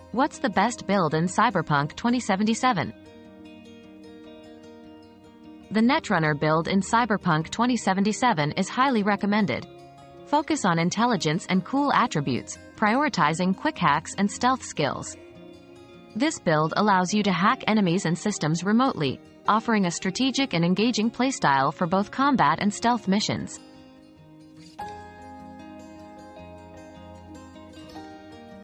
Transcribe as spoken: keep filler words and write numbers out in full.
What's the best build in Cyberpunk twenty seventy-seven? The Netrunner build in Cyberpunk twenty seventy-seven is highly recommended. Focus on intelligence and cool attributes, prioritizing quick hacks and stealth skills. This build allows you to hack enemies and systems remotely, offering a strategic and engaging playstyle for both combat and stealth missions.